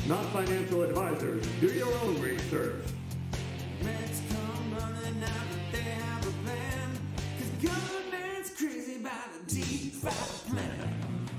not financial advisors. Do your own research. Regs come running out that they have a plan, 'cause government's crazy about a DEFI plan.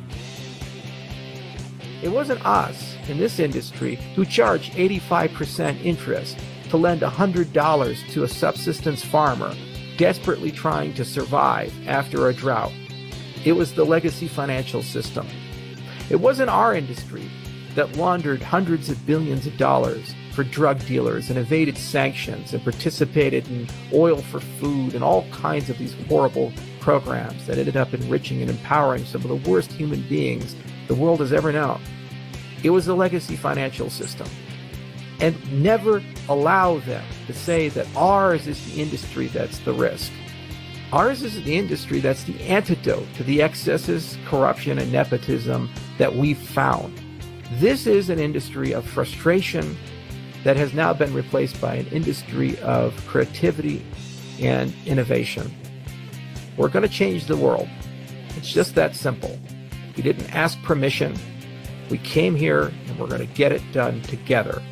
It wasn't us in this industry who charged 85% interest to lend $100 to a subsistence farmer desperately trying to survive after a drought. It was the legacy financial system. It wasn't our industry that laundered hundreds of billions of dollars for drug dealers and evaded sanctions and participated in oil for food and all kinds of these horrible programs that ended up enriching and empowering some of the worst human beings the world has ever known. It was the legacy financial system. And never allow them to say that ours is the industry that's the risk. Ours is the industry that's the antidote to the excesses, corruption, and nepotism that we've found. This is an industry of frustration that has now been replaced by an industry of creativity and innovation. We're going to change the world. It's just that simple. We didn't ask permission. We came here and we're going to get it done together.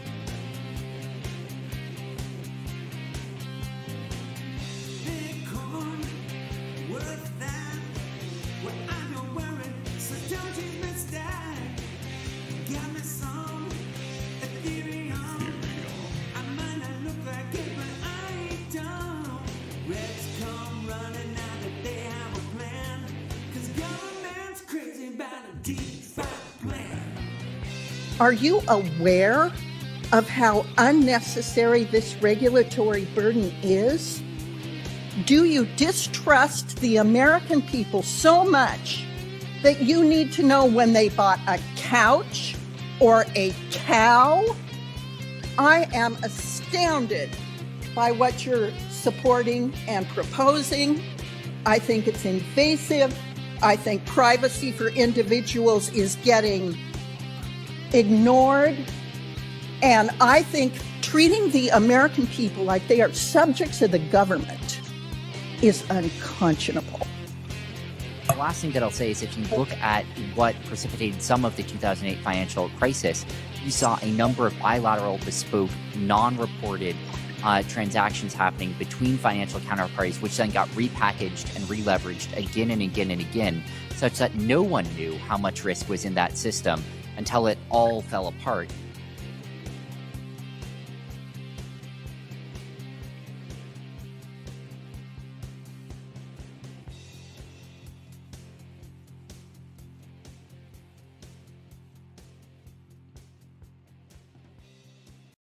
Bitcoin, worth that? Well, I know where it Satoshi's been stacked. Got me some Ethereum. I might not look like it, but I ain't dumb. Regs come running out that they have a plan, 'cause government's crazy about a DEFI plan. Are you aware of how unnecessary this regulatory burden is? Do you distrust the American people so much that you need to know when they bought a couch or a cow? I am astounded by what you're supporting and proposing. I think it's invasive. I think privacy for individuals is getting ignored. And I think treating the American people like they are subjects of the government is unconscionable. The last thing that I'll say is if you look at what precipitated some of the 2008 financial crisis, you saw a number of bilateral, bespoke, non-reported transactions happening between financial counterparties, which then got repackaged and re-leveraged again and again and again, such that no one knew how much risk was in that system until it all fell apart.